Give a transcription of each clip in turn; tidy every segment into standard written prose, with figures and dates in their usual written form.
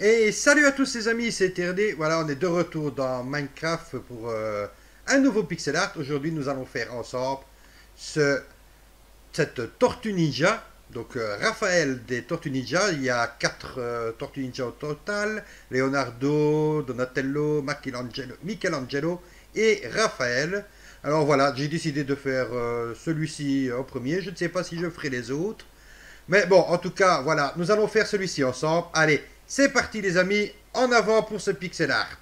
Et salut à tous les amis, c'est TRD. Voilà, on est de retour dans Minecraft pour un nouveau pixel art. Aujourd'hui, nous allons faire ensemble ce, cette Tortue Ninja. Donc, Raphaël des Tortues Ninja. Il y a 4 Tortues Ninja au total. Leonardo, Donatello, Michelangelo et Raphaël. Alors voilà, j'ai décidé de faire celui-ci en premier. Je ne sais pas si je ferai les autres. Mais bon, en tout cas, voilà, nous allons faire celui-ci ensemble. Allez, c'est parti les amis, en avant pour ce pixel art.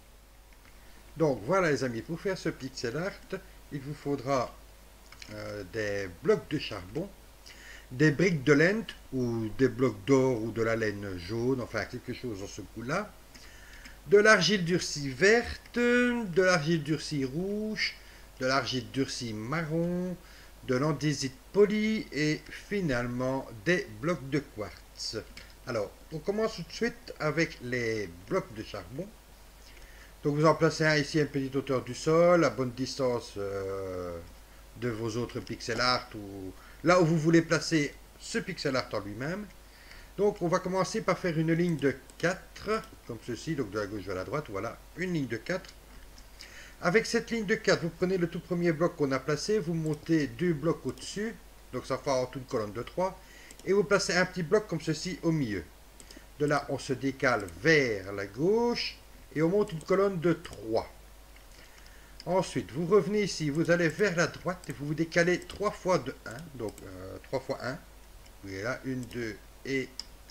Donc voilà les amis, pour faire ce pixel art, il vous faudra des blocs de charbon, des briques de laine ou des blocs d'or ou de la laine jaune, enfin quelque chose dans ce goût-là, de l'argile durcie verte, de l'argile durcie rouge, de l'argile durcie marron, de l'andésite poli et finalement des blocs de quartz. Alors, on commence tout de suite avec les blocs de charbon. Donc vous en placez un ici à une petite hauteur du sol, à bonne distance de vos autres pixel art ou là où vous voulez placer ce pixel art en lui-même. Donc on va commencer par faire une ligne de 4, comme ceci, donc de la gauche vers la droite, voilà, une ligne de 4. Avec cette ligne de 4, vous prenez le tout premier bloc qu'on a placé, vous montez 2 blocs au-dessus, donc ça fera en toute une colonne de 3, et vous placez un petit bloc comme ceci au milieu. De là, on se décale vers la gauche, et on monte une colonne de 3. Ensuite, vous revenez ici, vous allez vers la droite, et vous vous décalez 3 fois de 1, donc 3 fois 1. Vous voyez là, 1, 2, et...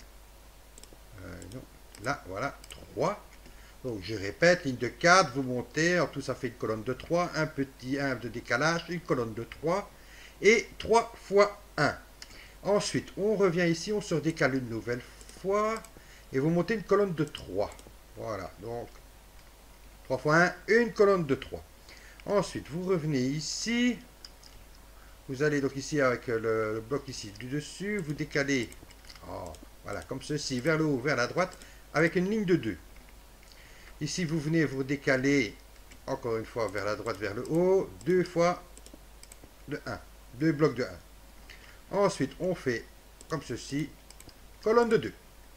non, là, voilà, 3. Donc je répète, ligne de 4, vous montez, en tout ça fait une colonne de 3, un petit 1 de décalage, une colonne de 3, et 3 fois 1. Ensuite, on revient ici, on se redécale une nouvelle fois, et vous montez une colonne de 3. Voilà, donc 3 fois 1, une colonne de 3. Ensuite, vous revenez ici, vous allez donc ici avec le bloc ici du dessus, vous décalez, voilà, comme ceci, vers le haut, vers la droite, avec une ligne de 2. Ici, vous venez vous décaler, encore une fois, vers la droite, vers le haut, 2 fois de 1. 2 blocs de 1. Ensuite, on fait comme ceci, colonne de 2.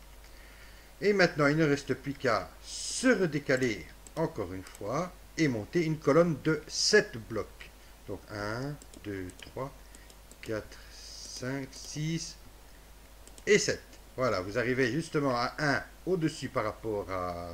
Et maintenant, il ne reste plus qu'à se redécaler encore une fois et monter une colonne de 7 blocs. Donc 1, 2, 3, 4, 5, 6 et 7. Voilà, vous arrivez justement à 1 au-dessus par rapport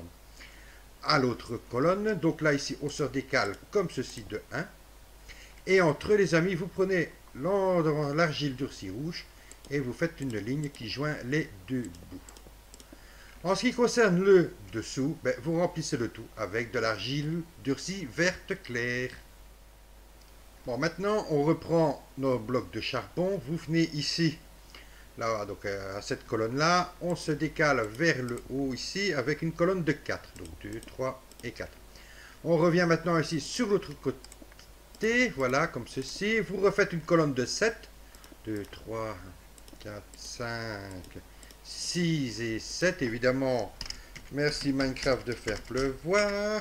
à l'autre colonne. Donc là, ici, on se redécale comme ceci de 1. Et entre les amis, vous prenez l'argile durcie rouge et vous faites une ligne qui joint les deux bouts. En ce qui concerne le dessous, vous remplissez le tout avec de l'argile durcie verte claire. Bon, maintenant, on reprend nos blocs de charbon. Vous venez ici, là, donc à cette colonne-là. On se décale vers le haut ici avec une colonne de 4. Donc 2, 3 et 4. On revient maintenant ici sur l'autre côté. Voilà, comme ceci. Vous refaites une colonne de 7. 2, 3, 4, 5, 6 et 7. Évidemment, merci Minecraft de faire pleuvoir.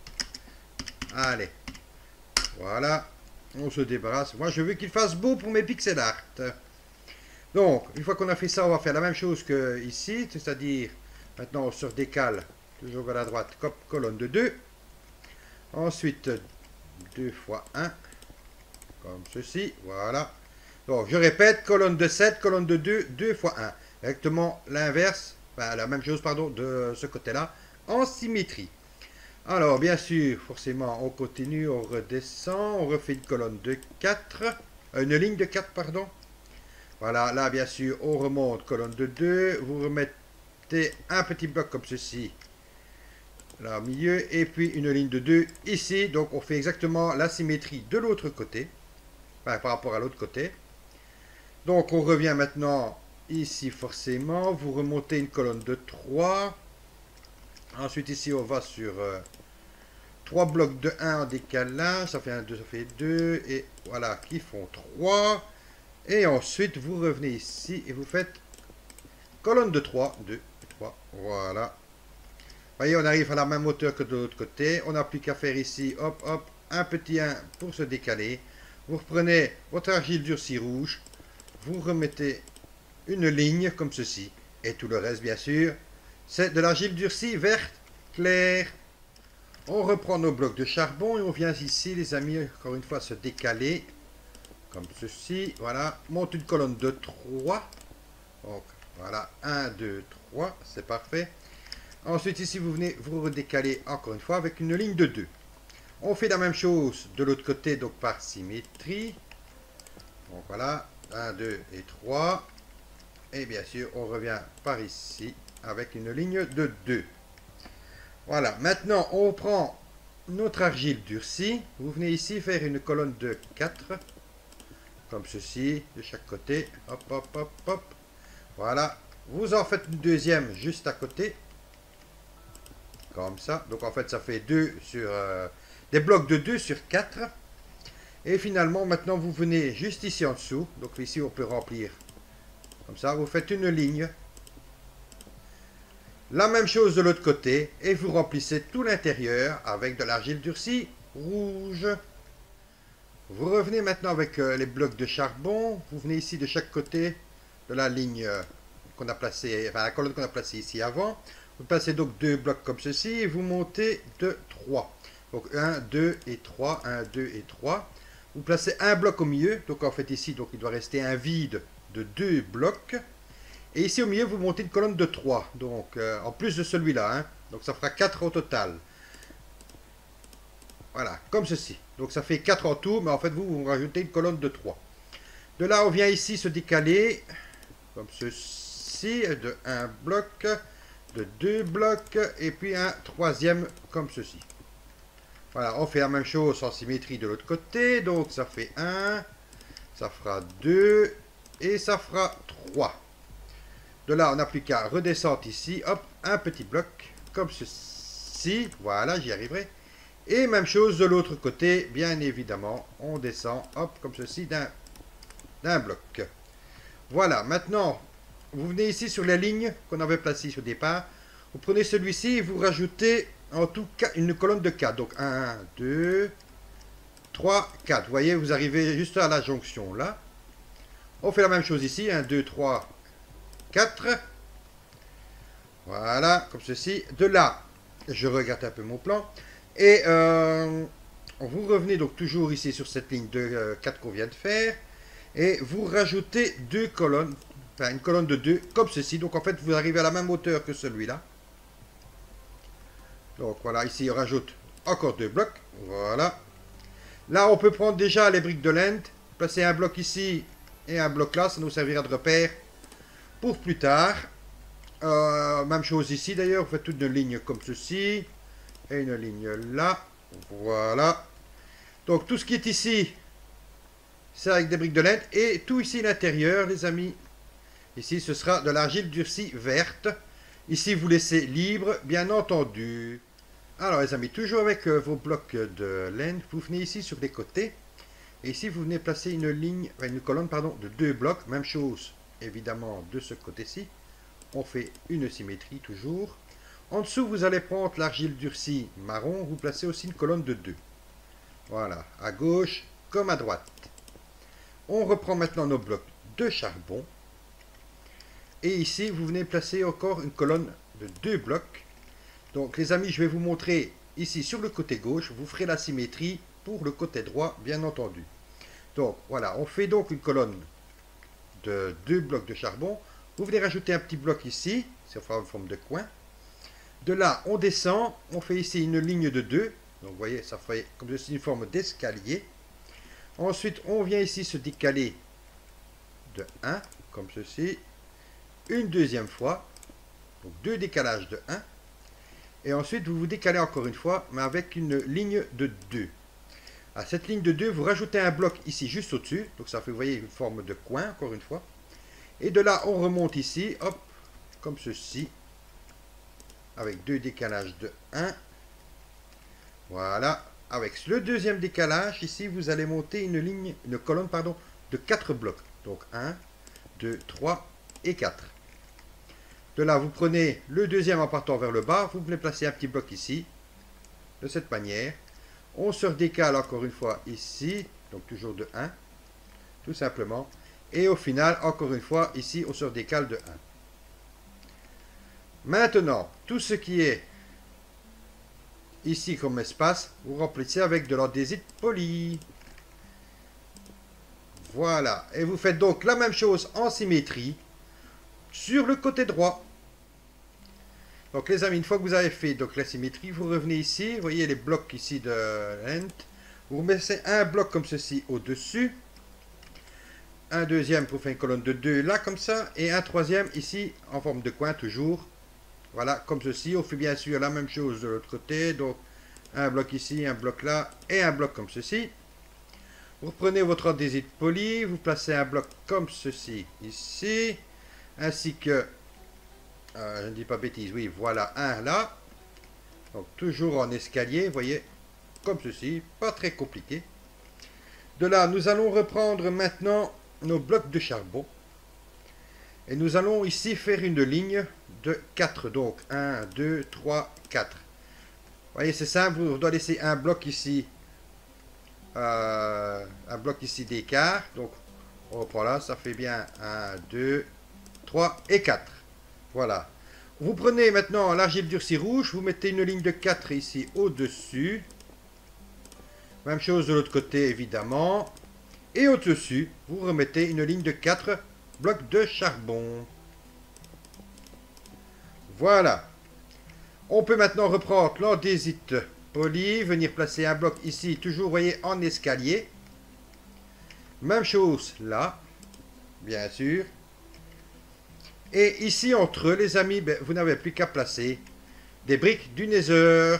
Allez. Voilà. On se débarrasse. Moi, je veux qu'il fasse beau pour mes pixel art. Donc, une fois qu'on a fait ça, on va faire la même chose que ici. C'est-à-dire, maintenant, on se redécale toujours vers la droite. Colonne de 2. Ensuite, 2 fois 1. Comme ceci. Voilà. Donc, je répète, colonne de 7, colonne de 2, 2 fois 1. Exactement l'inverse, enfin, la même chose, pardon, de ce côté-là, en symétrie. Alors, bien sûr, forcément, on continue, on redescend, on refait une colonne de 4, une ligne de 4, pardon. Voilà, là, bien sûr, on remonte, colonne de 2, vous remettez un petit bloc comme ceci, là au milieu, et puis une ligne de 2 ici. Donc, on fait exactement la symétrie de l'autre côté, enfin, par rapport à l'autre côté. Donc, on revient maintenant ici, forcément, vous remontez une colonne de 3. Ensuite, ici, on va sur 3 blocs de 1 en décalage. Ça fait 1, 2, ça fait 2. Et voilà, qui font 3. Et ensuite, vous revenez ici et vous faites colonne de 3. 2, 3. Voilà. Vous voyez, on arrive à la même hauteur que de l'autre côté. On n'a plus qu'à faire ici, hop, hop, un petit 1 pour se décaler. Vous reprenez votre argile durcie rouge. Vous remettez une ligne comme ceci. Et tout le reste, bien sûr, C'est de l'argile durcie verte claire. On reprend nos blocs de charbon et on vient ici, les amis, encore une fois, se décaler. Comme ceci. Voilà. Monte une colonne de 3. Donc, voilà. 1, 2, 3. C'est parfait. Ensuite, ici, vous venez vous redécaler encore une fois avec une ligne de 2. On fait la même chose de l'autre côté, donc par symétrie. Donc, voilà. 1, 2 et 3. Et bien sûr, on revient par ici avec une ligne de 2. Voilà. Maintenant, on prend notre argile durcie. Vous venez ici faire une colonne de 4. Comme ceci, de chaque côté. Hop, hop, hop, hop. Voilà. Vous en faites une deuxième juste à côté. Comme ça. Donc en fait, ça fait 2 sur... des blocs de 2 sur 4. Et finalement, maintenant, vous venez juste ici en dessous. Donc ici, on peut remplir. Comme ça, vous faites une ligne. La même chose de l'autre côté. Et vous remplissez tout l'intérieur avec de l'argile durcie rouge. Vous revenez maintenant avec les blocs de charbon. Vous venez ici de chaque côté de la ligne qu'on a placée, enfin la colonne qu'on a placée ici avant. Vous passez donc 2 blocs comme ceci et vous montez de 3. Donc 1, 2 et 3, 1, 2 et 3. Vous placez un bloc au milieu. Donc en fait ici, donc, il doit rester un vide de 2 blocs. Et ici au milieu, vous montez une colonne de 3. Donc en plus de celui-là. Hein. Donc ça fera 4 au total. Voilà, comme ceci. Donc ça fait 4 en tout, mais en fait vous rajoutez une colonne de 3. De là, on vient ici se décaler, comme ceci, de 1 bloc, de 2 blocs, et puis un troisième comme ceci. Voilà, on fait la même chose en symétrie de l'autre côté. Donc ça fait 1, ça fera 2, et ça fera 3. De là, on n'a plus qu'à redescendre ici, hop, un petit bloc, comme ceci. Voilà, j'y arriverai. Et même chose de l'autre côté, bien évidemment, on descend, hop, comme ceci, d'un bloc. Voilà, maintenant, vous venez ici sur la ligne qu'on avait placée au départ. Vous prenez celui-ci et vous rajoutez en tout cas une colonne de 4. Donc 1, 2, 3, 4. Vous voyez, vous arrivez juste à la jonction là. On fait la même chose ici, 1, 2, 3, 4. Voilà, comme ceci. De là, je regarde un peu mon plan. Et vous revenez donc toujours ici sur cette ligne de 4 qu'on vient de faire. Et vous rajoutez 2 colonnes. Enfin, une colonne de 2 comme ceci. Donc en fait, vous arrivez à la même hauteur que celui-là. Donc voilà, ici on rajoute encore 2 blocs. Voilà. Là, on peut prendre déjà les briques de laine. Placer un bloc ici et un bloc là. Ça nous servira de repère pour plus tard. Même chose ici d'ailleurs. Vous faites toute une ligne comme ceci. Et une ligne là. Voilà. Donc tout ce qui est ici, c'est avec des briques de laine. Et tout ici l'intérieur, les amis. Ici, ce sera de l'argile durcie verte. Ici, vous laissez libre, bien entendu. Alors, les amis, toujours avec vos blocs de laine, vous venez ici sur les côtés. Et ici, vous venez placer une ligne, une colonne, pardon, de 2 blocs. Même chose, évidemment, de ce côté-ci. On fait une symétrie toujours. En dessous, vous allez prendre l'argile durcie marron. Vous placez aussi une colonne de 2. Voilà, à gauche comme à droite. On reprend maintenant nos blocs de charbon. Et ici, vous venez placer encore une colonne de 2 blocs. Donc, les amis, je vais vous montrer ici sur le côté gauche. Vous ferez la symétrie pour le côté droit, bien entendu. Donc, voilà, on fait donc une colonne de 2 blocs de charbon. Vous venez rajouter un petit bloc ici. Ça fera une forme de coin. De là, on descend. On fait ici une ligne de 2. Donc, vous voyez, ça fait comme ceci une forme d'escalier. Ensuite, on vient ici se décaler de 1, comme ceci. Une deuxième fois. Donc, 2 décalages de 1. Et ensuite, vous vous décalez encore une fois, mais avec une ligne de 2. À cette ligne de 2, vous rajoutez un bloc ici, juste au-dessus. Donc, ça fait, vous voyez, une forme de coin, encore une fois. Et de là, on remonte ici, hop, comme ceci. Avec 2 décalages de 1. Voilà. Avec le deuxième décalage, ici, vous allez monter une colonne, pardon, de 4 blocs. Donc, 1, 2, 3 et 4. De là, vous prenez le deuxième en partant vers le bas. Vous venez placer un petit bloc ici, de cette manière. On se redécale encore une fois ici, donc toujours de 1, tout simplement. Et au final, encore une fois, ici, on se redécale de 1. Maintenant, tout ce qui est ici comme espace, vous remplissez avec de l'andésite poli. Voilà. Et vous faites donc la même chose en symétrie sur le côté droit. Donc les amis, une fois que vous avez fait donc la symétrie, vous revenez ici, vous voyez les blocs ici de lent. Vous mettez un bloc comme ceci au-dessus. Un deuxième pour faire une colonne de 2 là comme ça. Et un troisième ici en forme de coin toujours. Voilà, comme ceci. On fait bien sûr la même chose de l'autre côté. Donc un bloc ici, un bloc là et un bloc comme ceci. Vous prenez votre andésite poli, vous placez un bloc comme ceci ici. Ainsi que, je ne dis pas bêtise, oui, voilà un là. Donc toujours en escalier, vous voyez, comme ceci, pas très compliqué. De là, nous allons reprendre maintenant nos blocs de charbon. Et nous allons ici faire une ligne de 4. Donc 1, 2, 3, 4. Vous voyez, c'est simple, vous devez laisser un bloc ici d'écart. Donc on reprend là, ça fait bien 1, 2, 3 et 4. Voilà. Vous prenez maintenant l'argile durcie rouge, vous mettez une ligne de 4 ici au-dessus. Même chose de l'autre côté évidemment. Et au-dessus, vous remettez une ligne de 4 blocs de charbon. Voilà. On peut maintenant reprendre l'andésite poli, venir placer un bloc ici, toujours, vous voyez, en escalier. Même chose là, bien sûr. Et ici, entre eux, les amis, ben, vous n'avez plus qu'à placer des briques du Nether.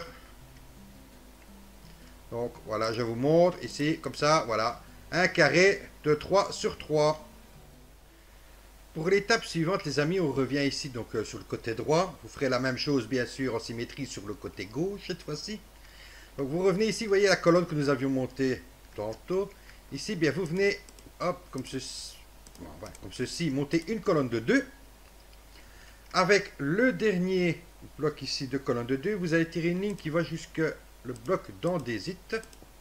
Donc, voilà, je vous montre ici, comme ça, voilà. Un carré de 3 sur 3. Pour l'étape suivante, les amis, on revient ici donc sur le côté droit. Vous ferez la même chose, bien sûr, en symétrie sur le côté gauche, cette fois-ci. Donc, vous revenez ici, vous voyez la colonne que nous avions montée tantôt. Ici, bien, vous venez, hop, comme ceci, monter une colonne de 2. Avec le dernier bloc ici de colonne de 2, vous allez tirer une ligne qui va jusque le bloc d'andésite.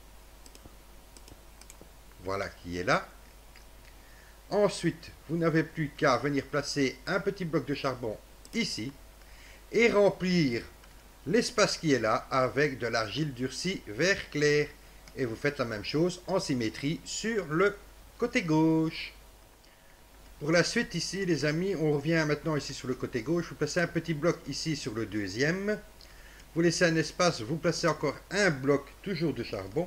Voilà qui est là. Ensuite, vous n'avez plus qu'à venir placer un petit bloc de charbon ici et remplir l'espace qui est là avec de l'argile durcie vert clair. Et vous faites la même chose en symétrie sur le côté gauche. Pour la suite ici, les amis, on revient maintenant ici sur le côté gauche. Vous placez un petit bloc ici sur le deuxième. Vous laissez un espace, vous placez encore un bloc toujours de charbon.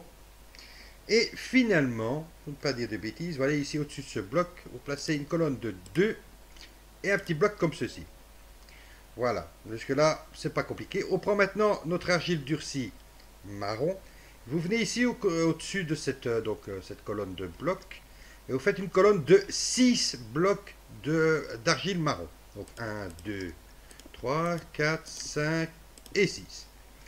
Et finalement, pour ne pas dire de bêtises, voilà ici au-dessus de ce bloc, vous placez une colonne de 2 et un petit bloc comme ceci. Voilà, jusque là, c'est pas compliqué. On prend maintenant notre argile durcie marron. Vous venez ici au-dessus de cette colonne de blocs et vous faites une colonne de 6 blocs d'argile marron. Donc 1, 2, 3, 4, 5 et 6.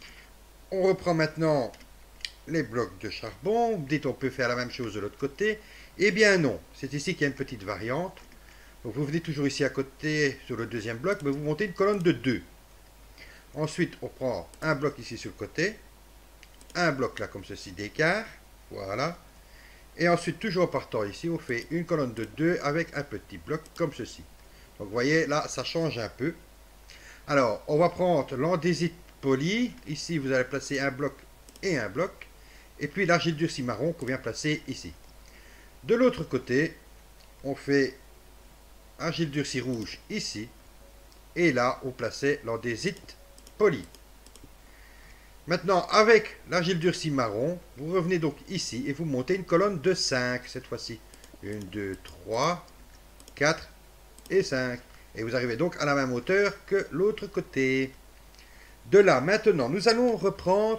On reprend maintenant les blocs de charbon. Vous dites on peut faire la même chose de l'autre côté. Eh bien non, c'est ici qu'il y a une petite variante. Donc vous venez toujours ici à côté sur le deuxième bloc, mais vous montez une colonne de 2. Ensuite, on prend un bloc ici sur le côté, un bloc là comme ceci d'écart, voilà. Et ensuite, toujours en partant ici, on fait une colonne de 2 avec un petit bloc comme ceci. Donc vous voyez, là, ça change un peu. Alors, on va prendre l'andésite poli. Ici, vous allez placer un bloc et un bloc. Et puis l'argile durcie marron qu'on vient placer ici. De l'autre côté, on fait argile durcie rouge ici. Et là, on plaçait l'andésite poli. Maintenant, avec l'argile durcie marron, vous revenez donc ici et vous montez une colonne de 5 cette fois-ci. 1, 2, 3, 4 et 5. Et vous arrivez donc à la même hauteur que l'autre côté. De là, maintenant, nous allons reprendre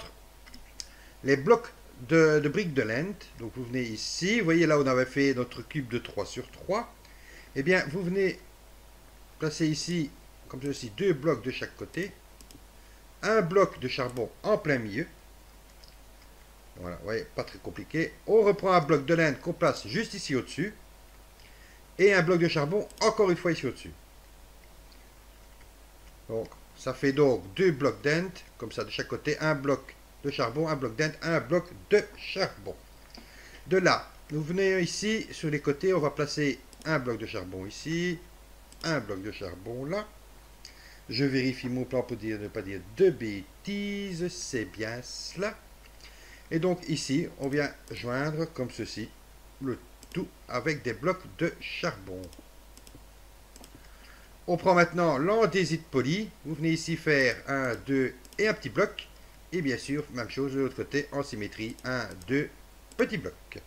les blocs de briques de lent. Donc vous venez ici, vous voyez là où on avait fait notre cube de 3 sur 3. Eh bien, vous venez placer ici, comme ceci, 2 blocs de chaque côté. Un bloc de charbon en plein milieu. Voilà, vous voyez, pas très compliqué. On reprend un bloc de lent qu'on place juste ici au-dessus. Et un bloc de charbon encore une fois ici au-dessus. Donc, ça fait donc 2 blocs d'ent, comme ça de chaque côté. Un bloc de charbon, un bloc d'ent, un bloc de charbon. De là, nous venons ici, sur les côtés, on va placer un bloc de charbon ici. Un bloc de charbon là. Je vérifie mon plan pour ne pas dire de bêtises. C'est bien cela. Et donc ici, on vient joindre comme ceci le tout avec des blocs de charbon. On prend maintenant l'andésite poli. Vous venez ici faire un, 2 et un petit bloc. Et bien sûr, même chose de l'autre côté, en symétrie, 1, 2, petits blocs.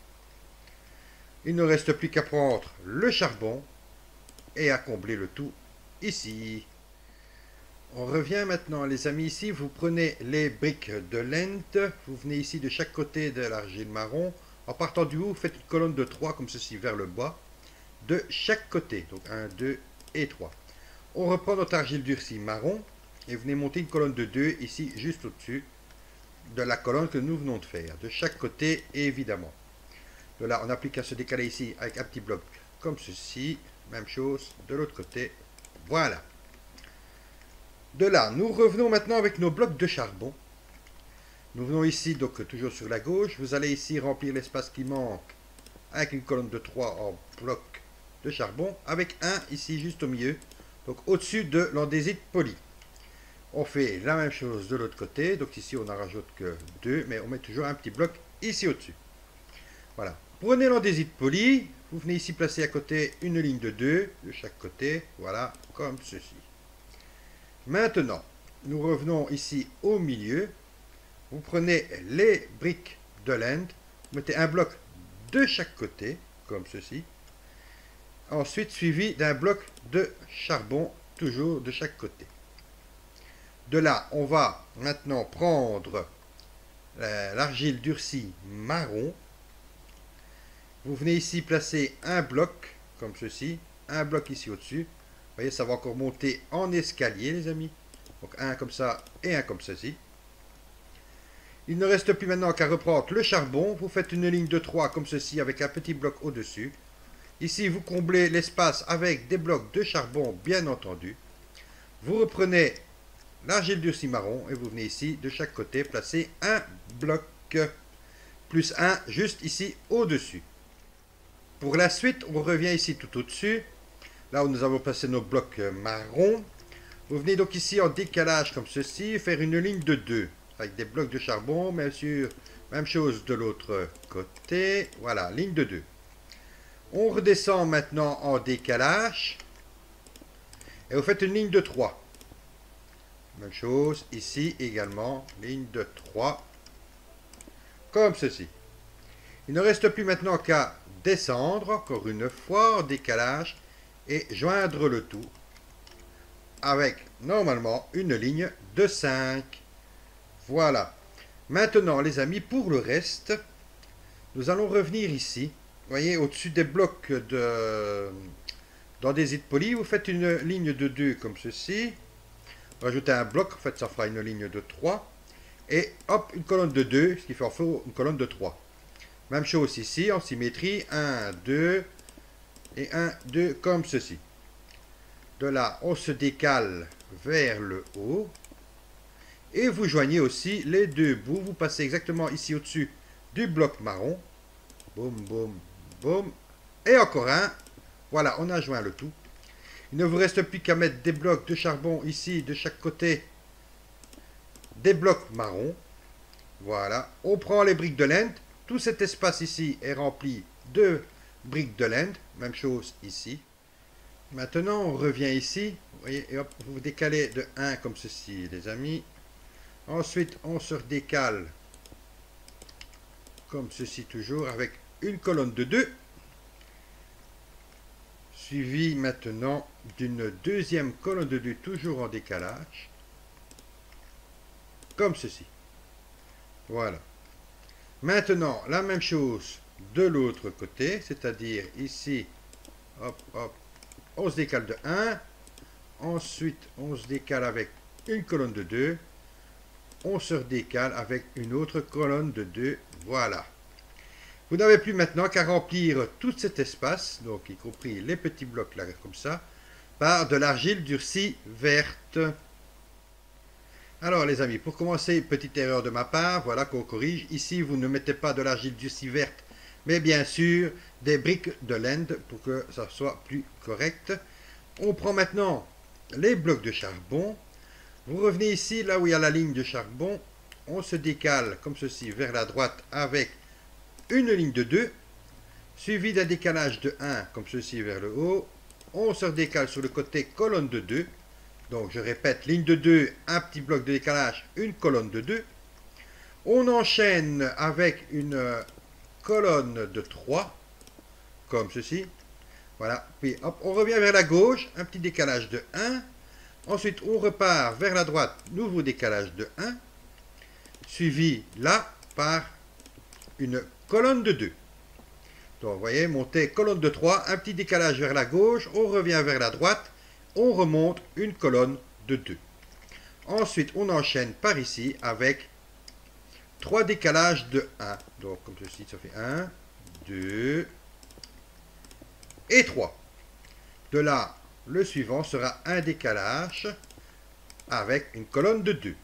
Il ne reste plus qu'à prendre le charbon et à combler le tout ici. On revient maintenant, les amis, ici. Vous prenez les briques de lente. Vous venez ici de chaque côté de l'argile marron. En partant du haut, vous faites une colonne de 3 comme ceci vers le bas. De chaque côté. Donc 1, 2 et 3. On reprend notre argile durcie marron. Et vous venez monter une colonne de 2 ici, juste au-dessus de la colonne que nous venons de faire. De chaque côté, évidemment. De là, on n'a plus qu'à se décaler ici avec un petit bloc comme ceci. Même chose de l'autre côté. Voilà. De là, nous revenons maintenant avec nos blocs de charbon. Nous venons ici, donc toujours sur la gauche. Vous allez ici remplir l'espace qui manque avec une colonne de 3 en bloc de charbon. Avec un ici juste au milieu. Donc au-dessus de l'andésite poli. On fait la même chose de l'autre côté. Donc ici, on n'en rajoute que 2. Mais on met toujours un petit bloc ici au-dessus. Voilà. Prenez l'andésite poli. Vous venez ici placer à côté une ligne de 2 de chaque côté. Voilà, comme ceci. Maintenant, nous revenons ici au milieu. Vous prenez les briques de laine. Vous mettez un bloc de chaque côté, comme ceci. Ensuite, suivi d'un bloc de charbon, toujours de chaque côté. De là, on va maintenant prendre l'argile durcie marron. Vous venez ici placer un bloc, comme ceci. Un bloc ici au-dessus. Vous voyez, ça va encore monter en escalier, les amis. Donc un comme ça et un comme ceci. Il ne reste plus maintenant qu'à reprendre le charbon. Vous faites une ligne de 3 comme ceci avec un petit bloc au-dessus. Ici, vous comblez l'espace avec des blocs de charbon, bien entendu. Vous reprenez l'argile durcie marron et vous venez ici, de chaque côté, placer un bloc plus un juste ici au-dessus. Pour la suite, on revient ici tout au-dessus. Là où nous avons placé nos blocs marrons. Vous venez donc ici en décalage comme ceci, faire une ligne de 2 avec des blocs de charbon, bien sûr, même chose de l'autre côté. Voilà, ligne de 2. On redescend maintenant en décalage et vous faites une ligne de 3. Même chose ici également, ligne de 3, comme ceci. Il ne reste plus maintenant qu'à descendre encore une fois en décalage et joindre le tout avec normalement une ligne de 5. Voilà. Maintenant les amis, pour le reste, nous allons revenir ici. Vous voyez, au-dessus des blocs d'andésite poli, vous faites une ligne de 2 comme ceci. Vous rajoutez un bloc, en fait ça fera une ligne de 3. Et hop, une colonne de 2, ce qui fait en fait une colonne de 3. Même chose ici, en symétrie, 1, 2 et 1, 2, comme ceci. De là, on se décale vers le haut. Et vous joignez aussi les deux bouts. Vous passez exactement ici au-dessus du bloc marron. Boum, boum, boum. Et encore un. Voilà, on a joint le tout. Il ne vous reste plus qu'à mettre des blocs de charbon ici, de chaque côté. Des blocs marrons. Voilà. On prend les briques de laine. Tout cet espace ici est rempli de briques de laine. Même chose ici. Maintenant, on revient ici. Vous voyez, et hop, vous vous décalez de 1 comme ceci, les amis. Ensuite, on se redécale comme ceci toujours avec une colonne de 2. Suivi maintenant d'une deuxième colonne de 2 toujours en décalage. Comme ceci. Voilà. Maintenant, la même chose de l'autre côté, c'est-à-dire ici, hop, hop, on se décale de 1. Ensuite, on se décale avec une colonne de 2. On se redécale avec une autre colonne de 2. Voilà. Vous n'avez plus maintenant qu'à remplir tout cet espace, donc y compris les petits blocs là, comme ça, par de l'argile durcie verte. Alors les amis, pour commencer, petite erreur de ma part, voilà qu'on corrige. Ici, vous ne mettez pas de l'argile durcie verte, mais bien sûr des briques de laine pour que ça soit plus correct. On prend maintenant les blocs de charbon. Vous revenez ici, là où il y a la ligne de charbon. On se décale comme ceci vers la droite avec une ligne de 2, suivi d'un décalage de 1 comme ceci vers le haut. On se redécale sur le côté colonne de 2. Donc je répète, ligne de 2, un petit bloc de décalage, une colonne de 2. On enchaîne avec une colonne de 3, comme ceci. Voilà, puis hop, on revient vers la gauche, un petit décalage de 1. Ensuite, on repart vers la droite, nouveau décalage de 1, suivi là par une colonne de 2. Donc, vous voyez, monter colonne de 3, un petit décalage vers la gauche, on revient vers la droite, on remonte une colonne de 2. Ensuite, on enchaîne par ici avec 3 décalages de 1. Donc, comme ceci, ça fait 1, 2 et 3. De là, le suivant sera un décalage avec une colonne de 2.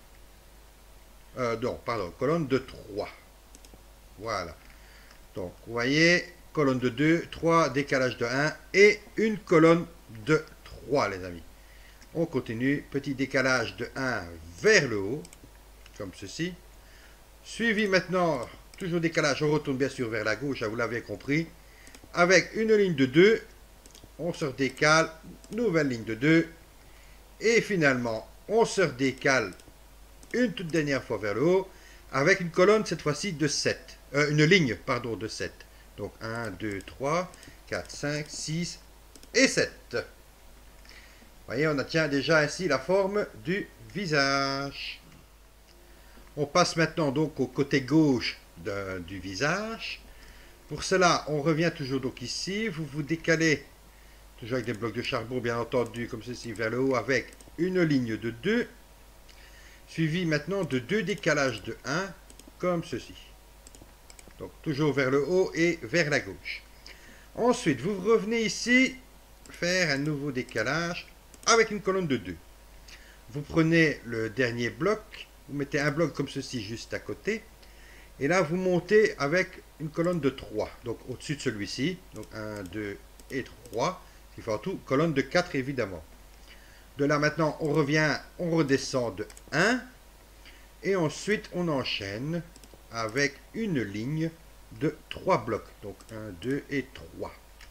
Colonne de 3. Voilà. Donc, vous voyez, colonne de 2, 3 décalages de 1 et une colonne de 3, les amis. On continue, petit décalage de 1 vers le haut, comme ceci. Suivi maintenant, toujours décalage, on retourne bien sûr vers la gauche, vous l'avez compris. Avec une ligne de 2, on se redécale, nouvelle ligne de 2. Et finalement, on se redécale une toute dernière fois vers le haut, avec une colonne cette fois-ci de 7. Une ligne, pardon, de 7. Donc 1, 2, 3, 4, 5, 6 et 7. Vous voyez, on obtient déjà ainsi la forme du visage. On passe maintenant donc au côté gauche du visage. Pour cela, on revient toujours donc ici. Vous vous décalez, toujours avec des blocs de charbon bien entendu, comme ceci, vers le haut, avec une ligne de 2, suivi maintenant de 2 décalages de 1, comme ceci. Donc toujours vers le haut et vers la gauche. Ensuite, vous revenez ici, faire un nouveau décalage avec une colonne de 2. Vous prenez le dernier bloc, vous mettez un bloc comme ceci juste à côté, et là vous montez avec une colonne de 3, donc au-dessus de celui-ci, donc 1, 2 et 3, ce qui fait en tout colonne de 4 évidemment. De là maintenant on revient, on redescend de 1, et ensuite on enchaîne avec une ligne de 3 blocs, donc 1, 2 et 3.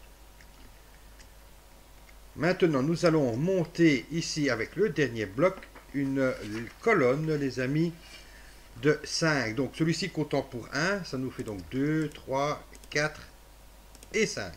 Maintenant, nous allons monter ici avec le dernier bloc une colonne, les amis, de 5. Donc, celui-ci comptant pour 1, ça nous fait donc 2, 3, 4 et 5.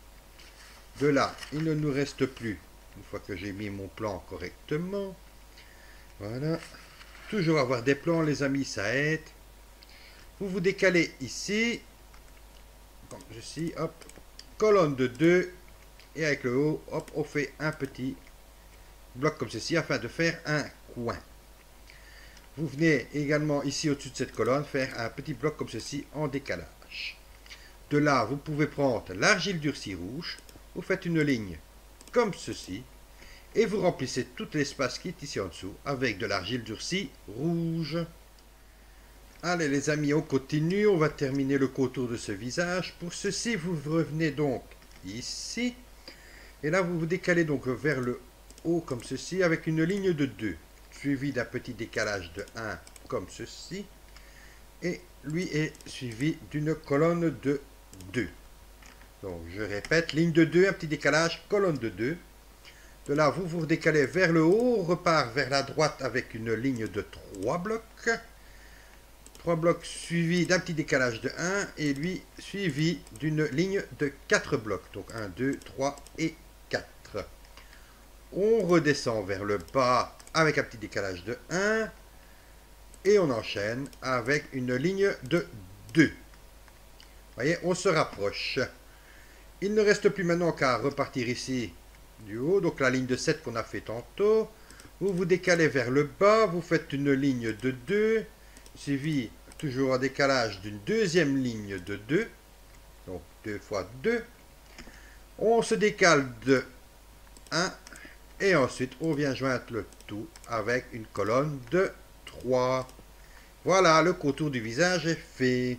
De là, il ne nous reste plus, une fois que j'ai mis mon plan correctement. Voilà. Toujours avoir des plans, les amis, ça aide. Vous vous décalez ici, comme ceci, hop, colonne de 2. Et avec le haut, hop, on fait un petit bloc comme ceci afin de faire un coin. Vous venez également ici au-dessus de cette colonne faire un petit bloc comme ceci en décalage. De là, vous pouvez prendre l'argile durcie rouge, vous faites une ligne comme ceci et vous remplissez tout l'espace qui est ici en dessous avec de l'argile durcie rouge. Allez les amis, on continue, on va terminer le contour de ce visage. Pour ceci, vous revenez donc ici. Et là, vous vous décalez donc vers le haut comme ceci avec une ligne de 2, suivi d'un petit décalage de 1 comme ceci. Et lui est suivi d'une colonne de 2. Donc, je répète, ligne de 2, un petit décalage, colonne de 2. De là, vous vous décalez vers le haut, on repart vers la droite avec une ligne de 3 blocs. 3 blocs suivis d'un petit décalage de 1 et lui suivi d'une ligne de 4 blocs. Donc 1, 2, 3 et 4. On redescend vers le bas avec un petit décalage de 1 et on enchaîne avec une ligne de 2. Vous voyez, on se rapproche. Il ne reste plus maintenant qu'à repartir ici du haut, donc la ligne de 7 qu'on a fait tantôt. Vous vous décalez vers le bas, vous faites une ligne de 2, suivi toujours en décalage d'une deuxième ligne de 2, donc 2 fois 2. On se décale de 1 et ensuite on vient joindre le tout avec une colonne de 3. Voilà, le contour du visage est fait.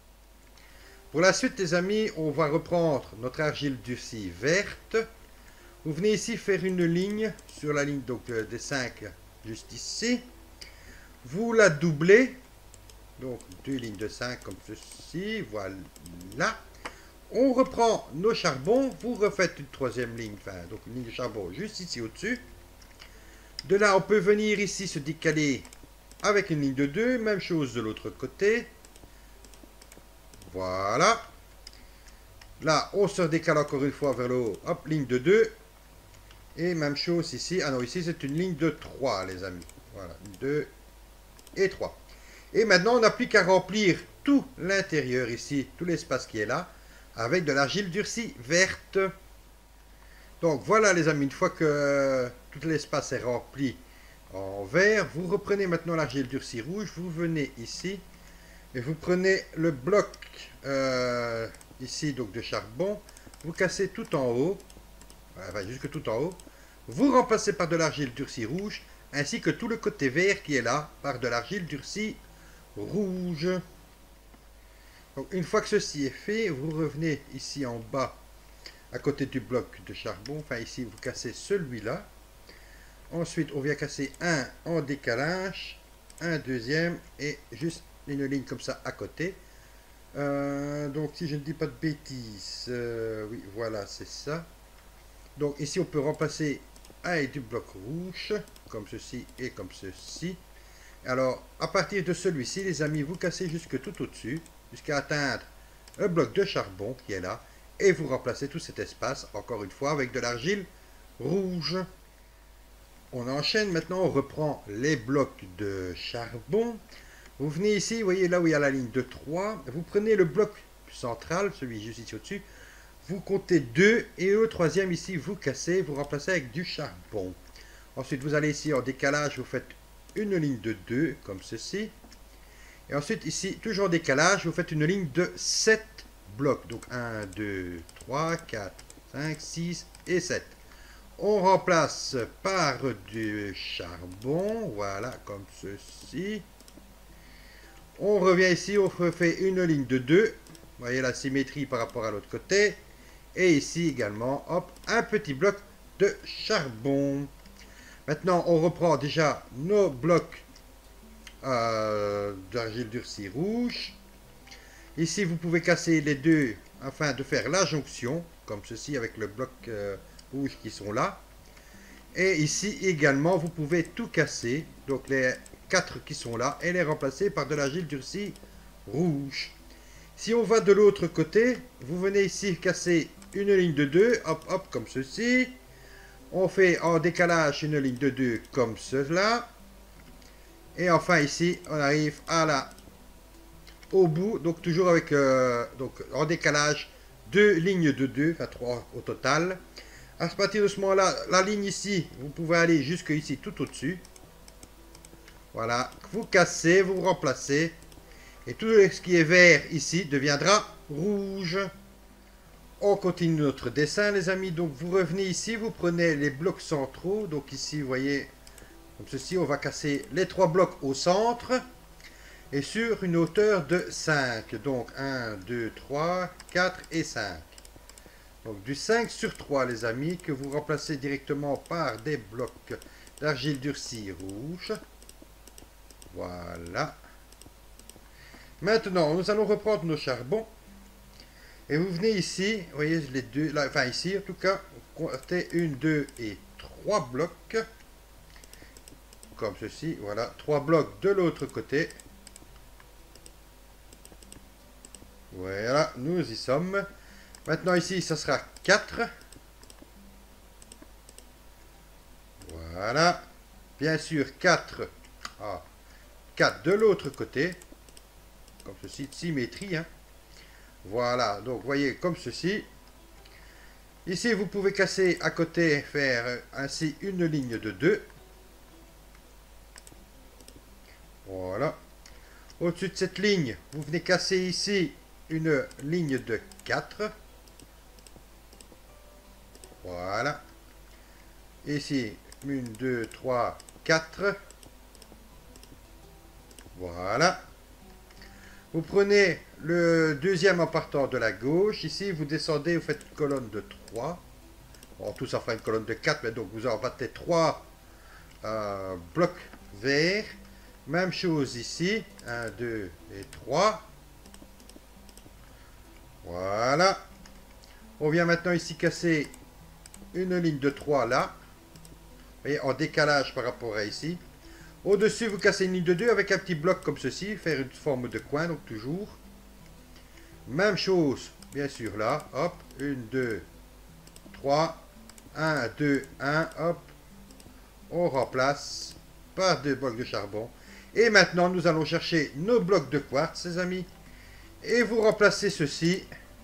Pour la suite les amis, on va reprendre notre argile durcie verte. Vous venez ici faire une ligne sur la ligne donc des 5 juste ici. Vous la doublez. Donc 2 lignes de 5 comme ceci. Voilà. On reprend nos charbons. Vous refaites une troisième ligne. Enfin, donc une ligne de charbon juste ici au-dessus. De là, on peut venir ici se décaler avec une ligne de 2. Même chose de l'autre côté. Voilà. Là, on se décale encore une fois vers le haut. Hop, ligne de 2. Et même chose ici. Ah non, ici c'est une ligne de 3, les amis. Voilà, 2 et 3. Et maintenant, on n'a plus qu'à remplir tout l'intérieur ici, tout l'espace qui est là, avec de l'argile durcie verte. Donc voilà, les amis, une fois que tout l'espace est rempli en vert, vous reprenez maintenant l'argile durcie rouge, vous venez ici, et vous prenez le bloc ici, donc de charbon, vous cassez tout en haut, enfin, jusque tout en haut, vous remplacez par de l'argile durcie rouge, ainsi que tout le côté vert qui est là, par de l'argile durcie rouge. Donc une fois que ceci est fait, vous revenez ici en bas, à côté du bloc de charbon, enfin ici vous cassez celui-là. Ensuite on vient casser un en décalage, un deuxième, et juste une ligne comme ça à côté. Donc si je ne dis pas de bêtises, oui voilà c'est ça. Donc ici on peut remplacer un et du bloc rouge, comme ceci et comme ceci. Alors à partir de celui-ci les amis, vous cassez jusque tout au-dessus, jusqu'à atteindre le bloc de charbon qui est là, et vous remplacez tout cet espace, encore une fois, avec de l'argile rouge. On enchaîne maintenant, on reprend les blocs de charbon. Vous venez ici, vous voyez là où il y a la ligne de 3, vous prenez le bloc central, celui juste ici au-dessus, vous comptez 2, et le troisième ici, vous cassez, vous remplacez avec du charbon. Ensuite, vous allez ici en décalage, vous faites une ligne de 2, comme ceci. Et ensuite, ici, toujours en décalage, vous faites une ligne de 7 blocs. Donc 1, 2, 3, 4, 5, 6 et 7. On remplace par du charbon, voilà, comme ceci. On revient ici, on refait une ligne de 2. Vous voyez la symétrie par rapport à l'autre côté. Et ici également, hop, un petit bloc de charbon. Maintenant, on reprend déjà nos blocs d'argile durcie rouge. Ici, vous pouvez casser les deux afin de faire la jonction, comme ceci avec le bloc rouge qui sont là. Et ici également, vous pouvez tout casser, donc les 4 qui sont là, et les remplacer par de l'argile durcie rouge. Si on va de l'autre côté, vous venez ici casser une ligne de 2, hop hop, comme ceci. On fait en décalage une ligne de 2 comme cela. Et enfin ici, on arrive au bout, donc toujours avec donc en décalage 2 lignes de 2, enfin 3 au total. À partir de ce moment-là, la ligne ici, vous pouvez aller jusque ici tout au-dessus. Voilà, vous cassez, vous remplacez. Et tout ce qui est vert ici deviendra rouge. On continue notre dessin, les amis. Donc vous revenez ici, vous prenez les blocs centraux. Donc ici, vous voyez, comme ceci, on va casser les 3 blocs au centre. Et sur une hauteur de 5. Donc 1, 2, 3, 4 et 5. Donc du 5 sur 3, les amis, que vous remplacez directement par des blocs d'argile durcie rouge. Voilà. Maintenant, nous allons reprendre nos charbons. Et vous venez ici, vous voyez les deux, là, enfin ici en tout cas, vous comptez 1, 2 et 3 blocs. Comme ceci, voilà, 3 blocs de l'autre côté. Voilà, nous y sommes. Maintenant ici, ça sera 4. Voilà. Bien sûr, 4. Ah, 4 de l'autre côté. Comme ceci, de symétrie. Hein. Voilà, donc vous voyez comme ceci. Ici, vous pouvez casser à côté, faire ainsi une ligne de 2. Voilà. Au-dessus de cette ligne, vous venez casser ici une ligne de 4. Voilà. Ici, 1, 2, 3, 4. Voilà. Vous prenez le deuxième en partant de la gauche. Ici, vous descendez, vous faites une colonne de 3. Bon, tout ça fera une colonne de 4, mais donc vous en battez 3 blocs verts. Même chose ici. 1, 2 et 3. Voilà. On vient maintenant ici casser une ligne de 3 là. Vous voyez, en décalage par rapport à ici. Au-dessus, vous cassez une ligne de 2 avec un petit bloc comme ceci. Faire une forme de coin, donc toujours. Même chose, bien sûr, là. Hop, 1, 2, 3. 1, 2, 1, hop. On remplace par 2 blocs de charbon. Et maintenant, nous allons chercher nos blocs de quartz, les amis. Et vous remplacez ceci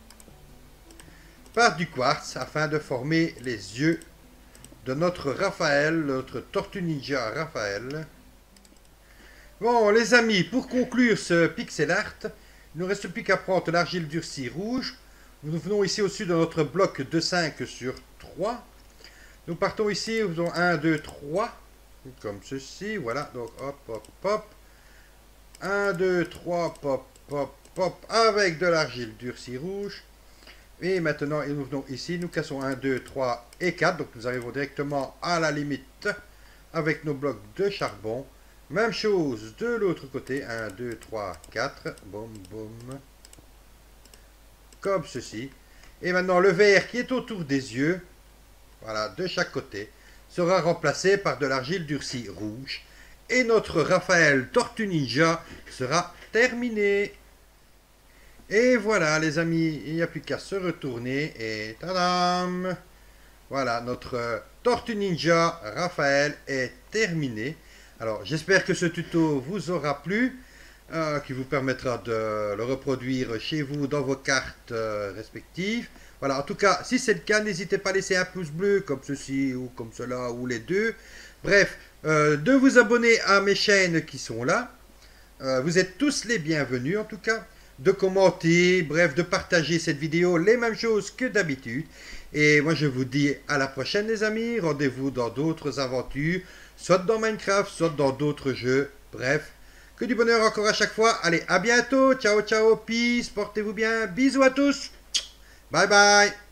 par du quartz afin de former les yeux de notre Raphaël, notre Tortue Ninja Raphaël. Bon, les amis, pour conclure ce pixel art, il ne nous reste plus qu'à prendre l'argile durcie rouge. Nous venons ici au-dessus de notre bloc de 5 sur 3. Nous partons ici, nous faisons 1, 2, 3, comme ceci, voilà, donc hop, hop, hop. 1, 2, 3, pop, pop, pop, avec de l'argile durcie rouge. Et maintenant, nous venons ici, nous cassons 1, 2, 3 et 4, donc nous arrivons directement à la limite avec nos blocs de charbon. Même chose de l'autre côté, 1, 2, 3, 4, boum, boum, comme ceci. Et maintenant, le vert qui est autour des yeux, voilà, de chaque côté, sera remplacé par de l'argile durcie rouge. Et notre Raphaël Tortue Ninja sera terminé. Et voilà, les amis, il n'y a plus qu'à se retourner et tadam! Voilà, notre Tortue Ninja Raphaël est terminé. Alors, j'espère que ce tuto vous aura plu, qui vous permettra de le reproduire chez vous dans vos cartes respectives. Voilà, en tout cas, si c'est le cas, n'hésitez pas à laisser un pouce bleu comme ceci ou comme cela ou les deux. Bref, de vous abonner à mes chaînes qui sont là. Vous êtes tous les bienvenus en tout cas. De commenter, bref, de partager cette vidéo, les mêmes choses que d'habitude. Et moi je vous dis à la prochaine les amis. Rendez-vous dans d'autres aventures, soit dans Minecraft, soit dans d'autres jeux. Bref, que du bonheur encore à chaque fois. Allez, à bientôt. Ciao, ciao, peace, portez-vous bien. Bisous à tous. Bye bye.